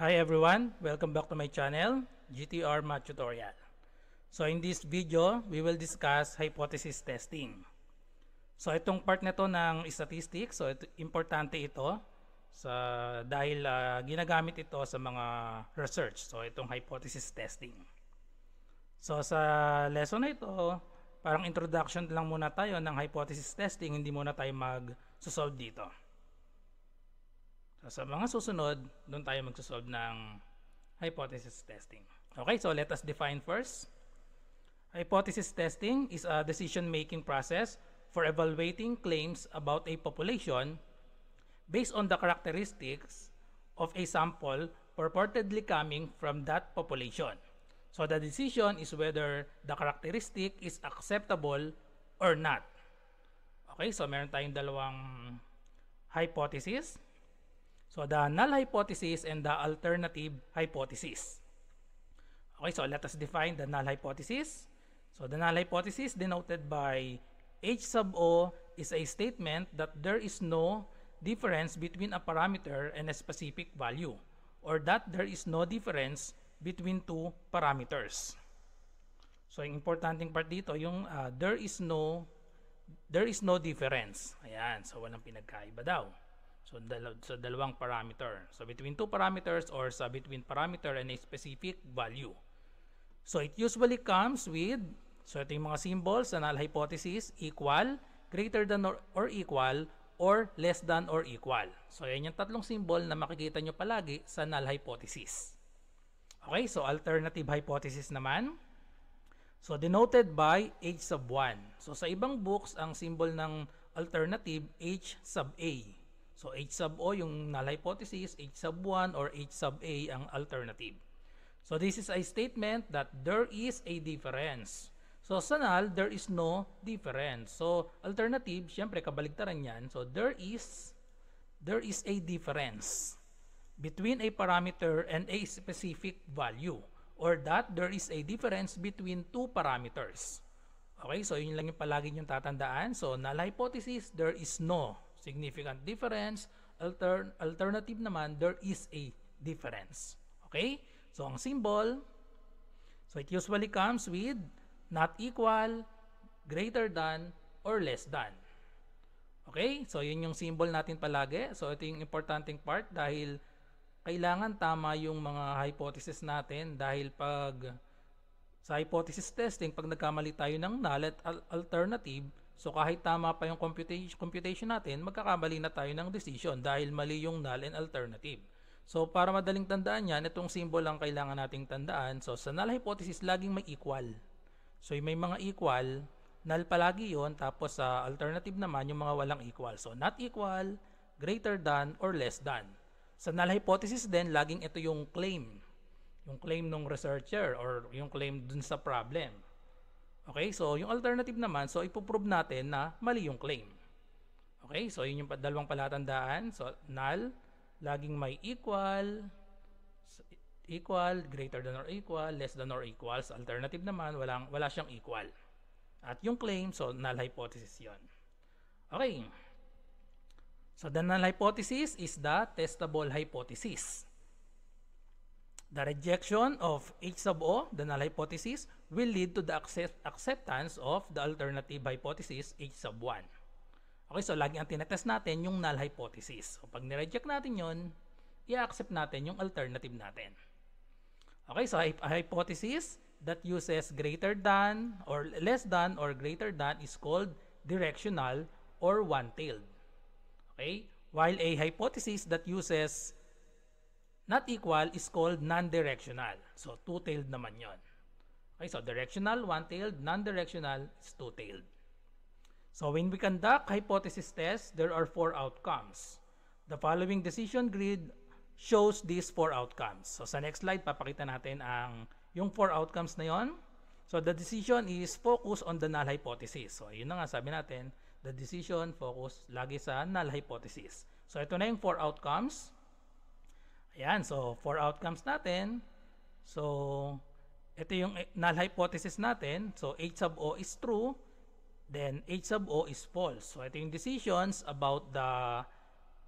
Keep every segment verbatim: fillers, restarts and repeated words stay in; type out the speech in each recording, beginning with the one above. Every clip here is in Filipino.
Hi everyone, welcome back to my channel, G T R Math Tutorial. So in this video, we will discuss hypothesis testing. So itong part na to ng statistics, so ito, importante ito sa dahil uh, ginagamit ito sa mga research. So itong hypothesis testing. So sa lesson na ito, parang introduction lang muna tayo ng hypothesis testing, hindi muna tayo mag-solve dito. So, sa mga susunod, doon tayo magsosolve ng hypothesis testing. Okay, so let us define first. Hypothesis testing is a decision-making process for evaluating claims about a population based on the characteristics of a sample purportedly coming from that population. So the decision is whether the characteristic is acceptable or not. Okay, so meron tayong dalawang hypothesis. So the null hypothesis and the alternative hypothesis. Okay, so let us define the null hypothesis. So the null hypothesis denoted by H sub O is a statement that there is no difference between a parameter and a specific value, or that there is no difference between two parameters. So yung importanteng part dito, yung uh, there is no there is no difference. Ayan, so walang pinagkaiba daw. So, dal sa dalawang parameter. So, between two parameters or sa between parameter and a specific value. So, it usually comes with, so ito yung mga symbols sa null hypothesis, equal, greater than or, or equal, or less than or equal. So, yan yung tatlong symbol na makikita nyo palagi sa null hypothesis. Okay, so alternative hypothesis naman. So, denoted by H sub one. So, sa ibang books, ang symbol ng alternative, H sub A. So, H sub O yung null hypothesis, H sub one or H sub A ang alternative. So, this is a statement that there is a difference. So, sa null, there is no difference. So, alternative, syempre, kabaligtaran yan. So, there is, there is a difference between a parameter and a specific value, or that there is a difference between two parameters. Okay, so yun lang yung palagi yung tatandaan. So, null hypothesis, there is no significant difference. Alter alternative naman, there is a difference. Okay? So, ang symbol, so it usually comes with not equal, greater than, or less than. Okay? So, yun yung symbol natin palagi. So, ito yung importanteng part dahil kailangan tama yung mga hypothesis natin dahil pag sa hypothesis testing, pag nagkamali tayo ng null at alternative, so kahit tama pa yung computation, computation natin, magkakamali na tayo ng decision dahil mali yung null and alternative. So para madaling tandaan yan, itong symbol lang kailangan nating tandaan. So sa null hypothesis, laging may equal. So may mga equal, null palagi yon, tapos sa alternative naman, yung mga walang equal. So not equal, greater than, or less than. Sa null hypothesis din, laging ito yung claim. Yung claim ng researcher or yung claim dun sa problem. Okay, so yung alternative naman, so ipoprove natin na mali yung claim. Okay, so yun yung dalawang palatandaan. So null, laging may equal, equal, greater than or equal, less than or equal. Sa alternative naman, walang, wala siyang equal. At yung claim, so null hypothesis yon. Okay, so the null hypothesis is the testable hypothesis. The rejection of H sub O, the null hypothesis, will lead to the accept acceptance of the alternative hypothesis, H sub one. Okay, so lagi ang tinetest natin yung null hypothesis. So pag nireject natin yun, i-accept natin yung alternative natin. Okay, so a hypothesis that uses greater than or less than or greater than is called directional or one-tailed. Okay, while a hypothesis that uses not equal is called non-directional. So, two-tailed naman yon. Okay, so directional, one-tailed, non-directional is two-tailed. So, when we conduct hypothesis tests, there are four outcomes. The following decision grid shows these four outcomes. So, sa next slide, papakita natin ang yung four outcomes na yon. So, the decision is focus on the null hypothesis. So, yun na nga, sabi natin, the decision focus lagi sa null hypothesis. So, ito na yung four outcomes. Ayan, so four outcomes natin. So, ito yung null hypothesis natin. So, H sub O is true. Then, H sub O is false. So, ito yung decisions about the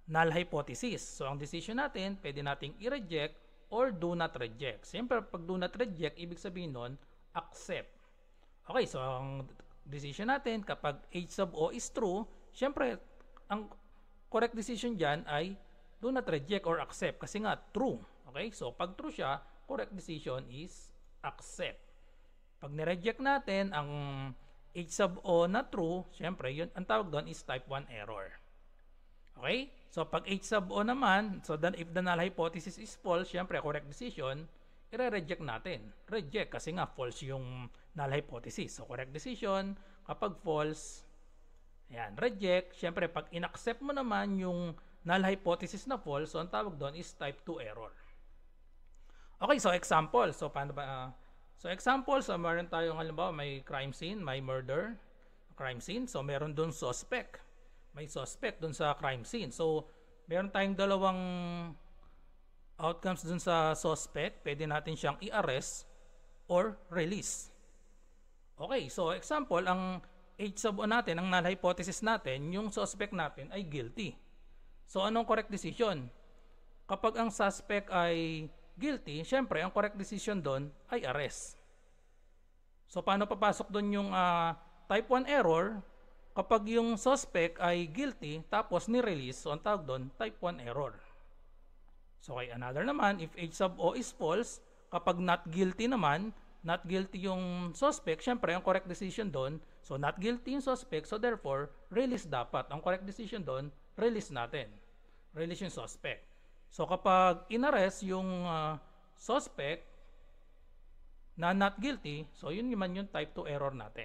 null hypothesis. So, ang decision natin, pwede nating i-reject or do not reject. Siyempre, pag do not reject, ibig sabihin nun, accept. Okay, so ang decision natin, kapag H sub O is true, siyempre, ang correct decision dyan ay do not reject or accept kasi nga true. Okay, so pag true siya, correct decision is accept. Pag nireject natin ang H sub O na true, siyempre, yun, ang tawag doon is type one error. Okay? So, pag H sub O naman, so then if the null hypothesis is false, siyempre, correct decision, i-reject natin. Reject kasi nga false yung null hypothesis. So, correct decision, kapag false, yan, reject. Siyempre, pag inaccept mo naman yung null hypothesis na false, so ang tawag doon is type two error. Okay, so example. So, paano ba? Uh, so, example, so meron tayong, halimbawa, may crime scene, may murder, crime scene. So, meron doon suspect. May suspect dun sa crime scene. So, meron tayong dalawang outcomes dun sa suspect. Pwede natin siyang i-arrest or release. Okay, so example, ang H sub O natin, ang null hypothesis natin, yung suspect natin ay guilty. So, anong correct decision? Kapag ang suspect ay guilty, syempre, ang correct decision dun ay arrest. So, paano papasok dun yung uh, type one error? Kapag yung suspect ay guilty, tapos ni-release, so ang tawag doon, type one error. So, okay, another naman, if H sub O is false, kapag not guilty naman, not guilty yung suspect, syempre, ang correct decision doon, so not guilty yung suspect, so therefore, release dapat. Ang correct decision doon, release natin. Release yung suspect. So, kapag in-arrest yung uh, suspect na not guilty, so yun naman yung type two error natin.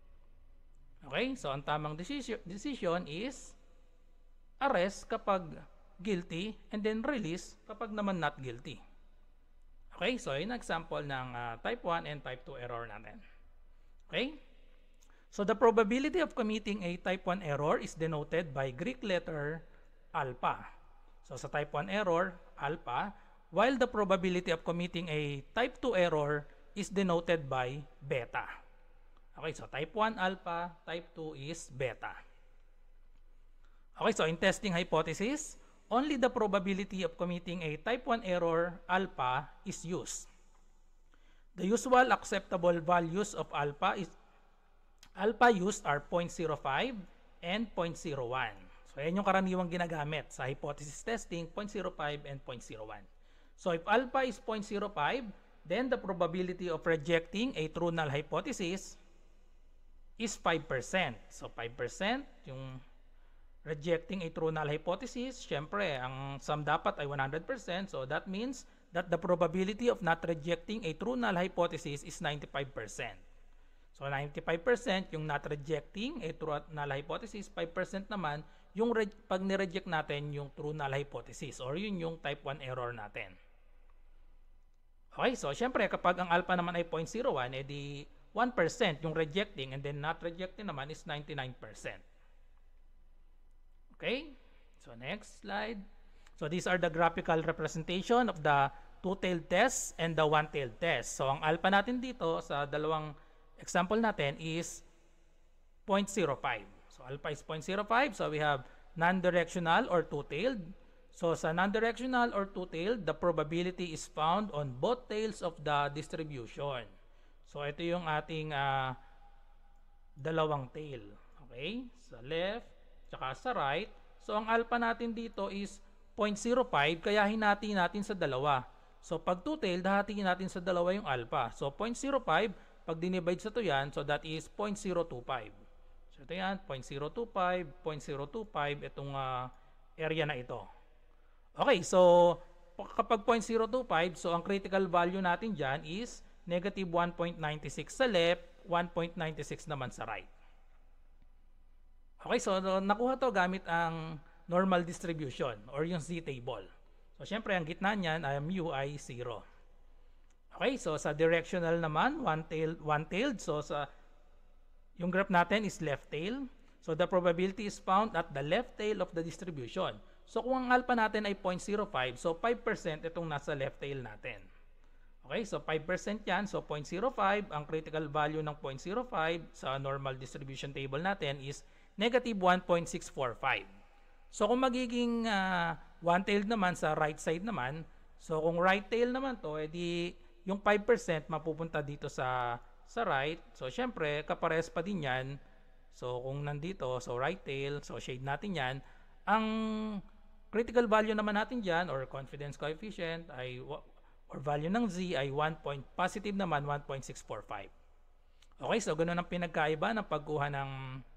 Okay, so ang tamang decision, decision is arrest kapag guilty and then release kapag naman not guilty. Okay, so yun ang example ng uh, type one and type two error natin. Okay, so the probability of committing a type one error is denoted by Greek letter alpha. So sa type one error, alpha, while the probability of committing a type two error is denoted by beta. Okay, so type one alpha, type two is beta. Okay, so in testing hypothesis, only the probability of committing a type one error alpha is used. The usual acceptable values of alpha is alpha used are zero point zero five and zero point zero one. So yan yung karaniwang ginagamit sa hypothesis testing, zero point zero five and zero point zero one. So if alpha is zero point zero five, then the probability of rejecting a true null hypothesis is five percent. So, five percent yung rejecting a true null hypothesis. Syempre, ang sum dapat ay one hundred percent. So, that means that the probability of not rejecting a true null hypothesis is ninety-five percent. So, ninety-five percent yung not rejecting a true null hypothesis. five percent naman yung pag nireject natin yung true null hypothesis or yun yung type one error natin. Okay, so, syempre, kapag ang alpha naman ay zero point zero one, edi one percent yung rejecting and then not rejecting naman is ninety-nine percent. Okay? So, next slide. So, these are the graphical representation of the two-tailed test and the one-tailed test. So, ang alpha natin dito sa dalawang example natin is zero point zero five. So, alpha is zero point zero five. So, we have non-directional or two-tailed. So, sa non-directional or two-tailed, the probability is found on both tails of the distribution. So, ito yung ating uh, dalawang tail. Okay? Sa left, tsaka sa right. So, ang alpha natin dito is zero point zero five, kaya hinati natin sa dalawa. So, pag two-tailed, hatiin natin sa dalawa yung alpha. So, zero point zero five, pag dinivide sa to yan, so that is zero point zero two five. So, ito yan, zero point zero two five, zero point zero two five, itong uh, area na ito. Okay, so, kapag zero point zero two five, so ang critical value natin dyan is negative one point nine six sa left, one point nine six naman sa right. Okay, so nakuha to gamit ang normal distribution or yung z-table. So, syempre, ang gitna niyan ay mu ay zero. Okay, so sa directional naman, one-tailed, one-tailed. So, sa yung graph natin is left tail. So, the probability is found at the left tail of the distribution. So, kung ang alpha natin ay zero point zero five, so five percent itong nasa left tail natin. Okay, so five percent yan. So, zero point zero five, ang critical value ng zero point zero five sa normal distribution table natin is negative one point six four five. So kung magiging uh, one-tailed naman sa right side naman, so kung right tail naman to, edi yung five percent mapupunta dito sa sa right. So syempre, kapares pa din yan. So kung nandito, so right tail, so shade natin yan. Ang critical value naman natin dyan, or confidence coefficient, ay or value ng z ay one point, positive naman one point six four five. Okay, so ganun ang pinagkaiba ng pagkuha ng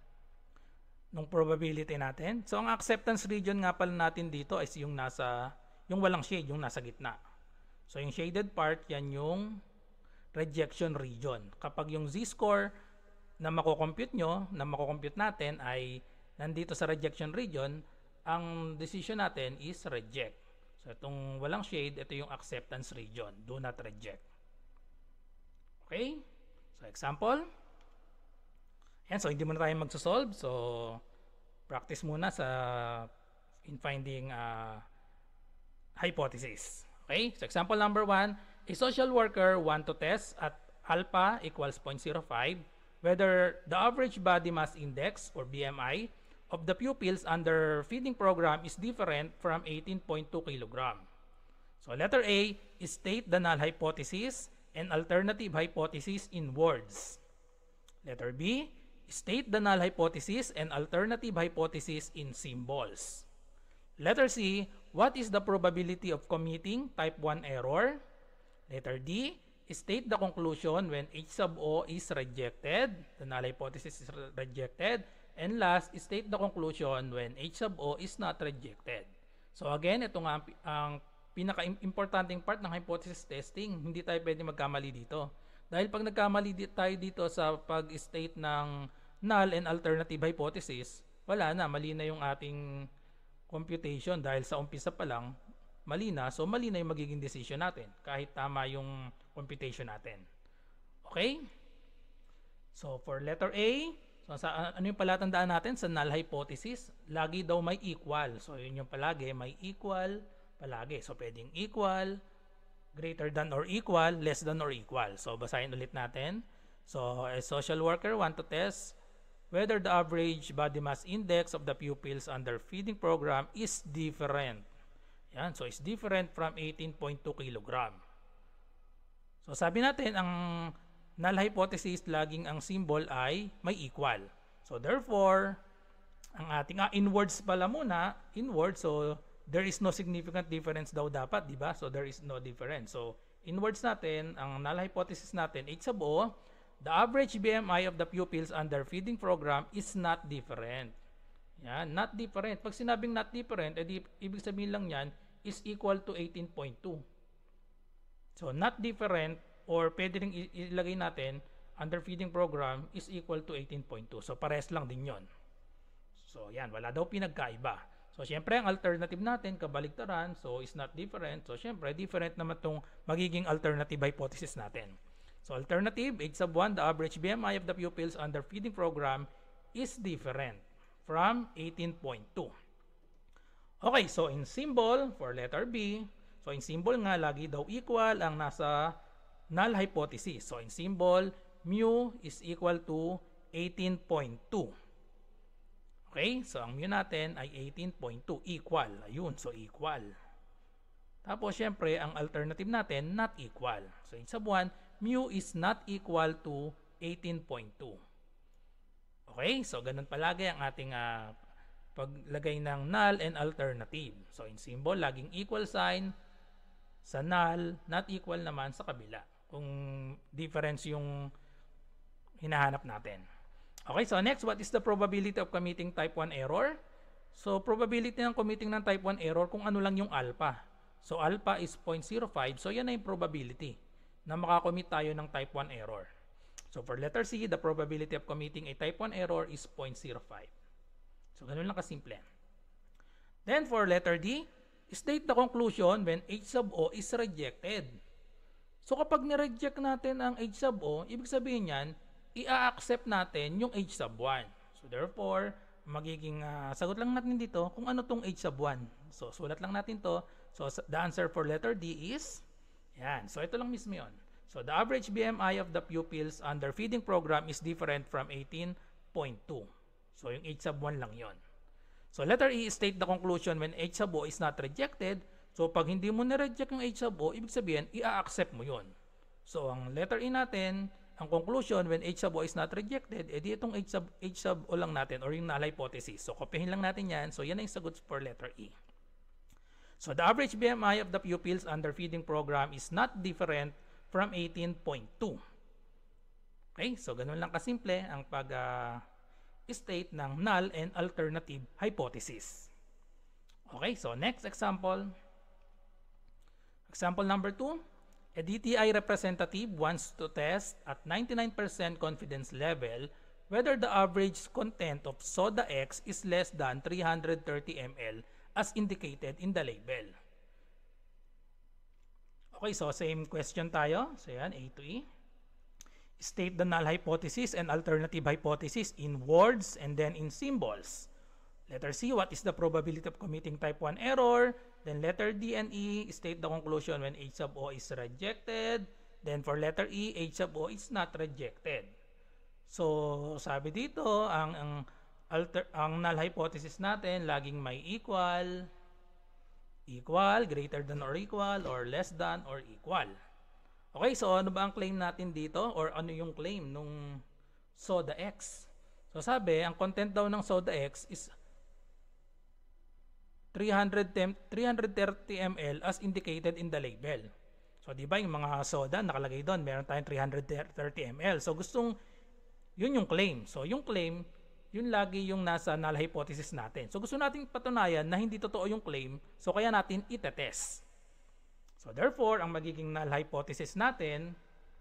ng probability natin. So ang acceptance region nga pala natin dito is yung nasa yung walang shade, yung nasa gitna. So yung shaded part, yan yung rejection region. Kapag yung z-score na mako-compute nyo, na mako-compute natin ay nandito sa rejection region, ang decision natin is reject. So itong walang shade, ito yung acceptance region. Do not reject. Okay? So example. Yan, so hindi muna tayo magsosolve. So practice muna sa in finding uh, hypothesis. Okay? So example number one, a social worker want to test at alpha equals zero point zero five whether the average body mass index or B M I of the pupils under feeding program is different from eighteen point two kilogram. So letter A is state the null hypothesis and alternative hypothesis in words. Letter B, state the null hypothesis and alternative hypothesis in symbols. Letter C, what is the probability of committing type one error? Letter D, state the conclusion when H sub O is rejected. The null hypothesis is rejected. And last, state the conclusion when H sub O is not rejected. So again, ito nga ang pinaka-importanting part ng hypothesis testing. Hindi tayo pwede magkamali dito. Dahil pag nagkamali tayo dito sa pag-state ng null and alternative hypothesis, wala na, mali na yung ating computation dahil sa umpisa pa lang, mali na. So mali na yung magiging decision natin kahit tama yung computation natin. Okay? So for letter A, so sa, ano yung palatandaan natin sa null hypothesis? Lagi daw may equal. So yun yung palagi, may equal palagi. So pwedeng equal, greater than or equal, less than or equal. So basahin ulit natin. So a social worker want to test whether the average body mass index of the pupils under feeding program is different. Yan, so is different from eighteen point two kilogram. So sabi natin ang null hypothesis laging ang symbol ay may equal. So therefore, ang ating ah, inwards pala muna, inwards, so there is no significant difference daw dapat, di ba? So there is no difference. So inwards natin, ang null hypothesis natin, H sub O, the average B M I of the pupils under feeding program is not different. Yan, not different. Pag sinabing not different, edi, ibig sabihin lang yan is equal to eighteen point two. So not different, or pwede rin ilagay natin under feeding program is equal to eighteen point two. So pares lang din yon. So yan, wala daw pinagkaiba. So syempre ang alternative natin kabaligtaran, so is not different. So syempre different naman tong magiging alternative hypothesis natin. So alternative, H sub one, the average B M I of the pupils under feeding program is different from eighteen point two. Okay, so in symbol for letter B, so in symbol nga lagi daw equal ang nasa null hypothesis. So in symbol, mu is equal to eighteen point two. Okay, so ang mu natin ay eighteen point two, equal. Ayun, so equal. Tapos syempre, ang alternative natin, not equal. So in sub one, mu is not equal to eighteen point two. Okay, so ganun palagi ang ating uh, paglagay ng null and alternative. So in symbol, laging equal sign sa null, not equal naman sa kabila. Kung difference yung hinahanap natin. Okay, so next, what is the probability of committing type one error? So probability ng committing ng type one error kung ano lang yung alpha. So alpha is zero point zero five, so yan na yung probability na makakommit tayo ng type one error. So for letter C, the probability of committing a type one error is zero point zero five. So ganun lang kasimple. Then for letter D, state the conclusion when H sub O is rejected. So kapag ni-reject natin ang H sub O, ibig sabihin yan, i-accept natin yung H sub one. So therefore, magiging uh, sagot lang natin dito kung ano tong H sub one. So sulat lang natin to. So the answer for letter D is, yan. So ito lang mismo yun. So the average B M I of the pupils under feeding program is different from eighteen point two. So yung H sub one lang yon. So letter E, state the conclusion when H sub O is not rejected. So pag hindi mo na-reject yung H sub O, ibig sabihin, i-accept mo yun. So ang letter E natin, ang conclusion when H sub O is not rejected, edi itong H sub, H sub O lang natin or yung null hypothesis. So kopyahin lang natin yan. So yan ang sagot for letter E. So the average B M I of the pupils under feeding program is not different from eighteen point two. Okay, so ganun lang kasimple ang pag-state uh, ng null and alternative hypothesis. Okay, so next example. Example number two. A D T I representative wants to test at ninety-nine percent confidence level whether the average content of soda X is less than three hundred thirty milliliters as indicated in the label. Okay, so same question tayo. So yan, A to E. State the null hypothesis and alternative hypothesis in words and then in symbols. Letter C, what is the probability of committing type one error? Then letter D and E, state the conclusion when H sub O is rejected. Then for letter E, H sub O is not rejected. So sabi dito, ang ang alter, ang null hypothesis natin laging may equal, equal, greater than or equal, or less than or equal. Okay, so ano ba ang claim natin dito? Or ano yung claim nung soda X? So sabi, ang content daw ng soda X is three hundred thirty milliliters as indicated in the label. So di ba yung mga soda nakalagay doon, meron tayong three hundred thirty milliliters. So gustong, yun yung claim. So yung claim, yun lagi yung nasa null hypothesis natin. So gusto nating patunayan na hindi totoo yung claim, so kaya natin itetest. So therefore, ang magiging null hypothesis natin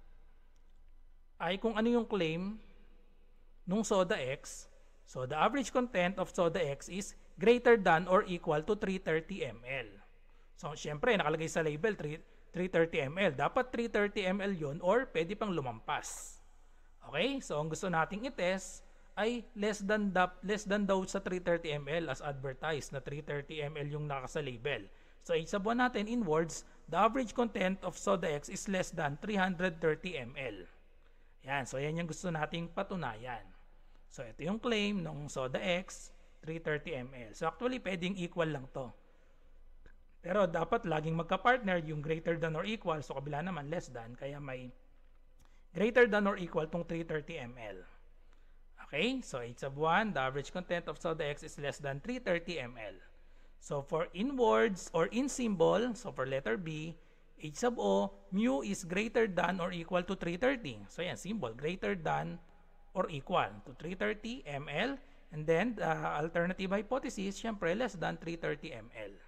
ay kung ano yung claim nung soda X. So the average content of soda X is greater than or equal to three hundred thirty milliliters. So syempre, nakalagay sa label three hundred thirty milliliters. Dapat three hundred thirty milliliters yun or pwede pang lumampas. Okay? So ang gusto nating itest ay less than, less than daw sa three hundred thirty milliliters as advertised na three hundred thirty milliliters yung nakasa label. So H sub one natin in words, the average content of soda X is less than three hundred thirty milliliters. Yan, so yan yung gusto nating patunayan. So ito yung claim ng soda X, three hundred thirty milliliters. So actually pwedeng equal lang to. Pero dapat laging magka-partner yung greater than or equal, so kabila naman less than, kaya may greater than or equal tong three hundred thirty milliliters. Okay, so H sub one, the average content of soda X is less than three hundred thirty milliliters. So for in words or in symbol, so for letter B, H sub O, mu is greater than or equal to three hundred thirty. So yan, symbol, greater than or equal to three hundred thirty milliliters. And then the alternative hypothesis, syempre less than three hundred thirty milliliters.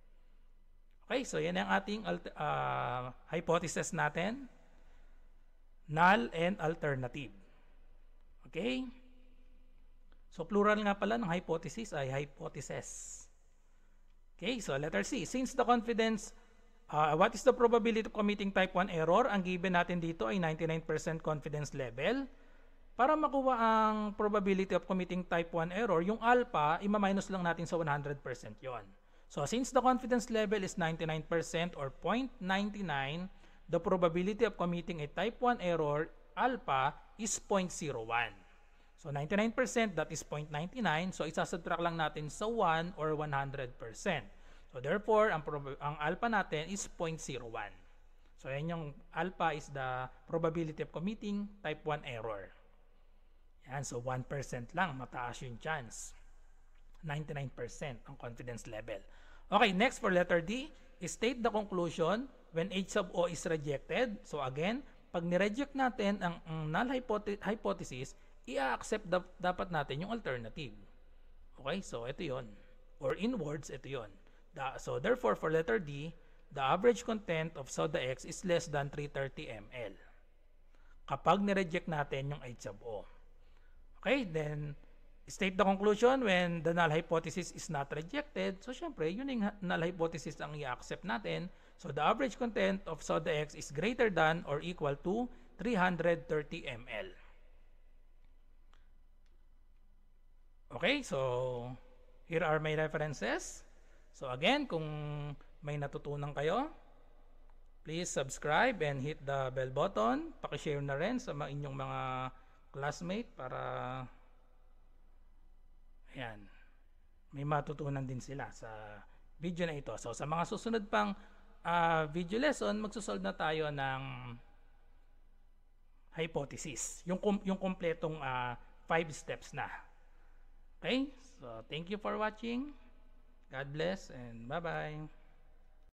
Okay, so yan ang ating uh, hypothesis natin. Null and alternative. Okay? So plural nga pala ng hypothesis ay hypothesis. Okay, so letter C. Since the confidence, uh, what is the probability of committing type one error? Ang given natin dito ay ninety-nine percent confidence level. Para makuha ang probability of committing type one error, yung alpha, ima-minus lang natin sa one hundred percent yon. So since the confidence level is ninety-nine percent or zero point nine nine, the probability of committing a type one error, alpha, is zero point zero one. So ninety-nine percent, that is zero point nine nine. So isasubtract lang natin sa one or one hundred percent. So therefore, ang, ang alpha natin is zero point zero one. So yan yung alpha is the probability of committing type one error. Yan, so one percent lang, mataas yung chance. ninety-nine percent ang confidence level. Okay, next for letter D, state the conclusion when H sub O is rejected. So again, pag nireject natin ang, ang null hypothesis, i-accept da dapat natin yung alternative. Okay, so ito yon. Or in words, ito yon. The, so therefore, for letter D, the average content of soda X is less than three hundred thirty milliliters. Kapag nireject natin yung H sub O. Okay, then state the conclusion when the null hypothesis is not rejected. So syempre, yun yung null hypothesis ang i-accept natin. So the average content of soda X is greater than or equal to three hundred thirty milliliters. Okay, so here are my references. So again, kung may natutunan kayo, please subscribe and hit the bell button. Paki-share na rin sa inyong mga classmate para ayan, may matutunan din sila sa video na ito. So sa mga susunod pang uh, video lesson, magsusolve na tayo ng hypothesis. Yung, yung kompletong uh, five steps na. Okay? So thank you for watching. God bless and bye-bye.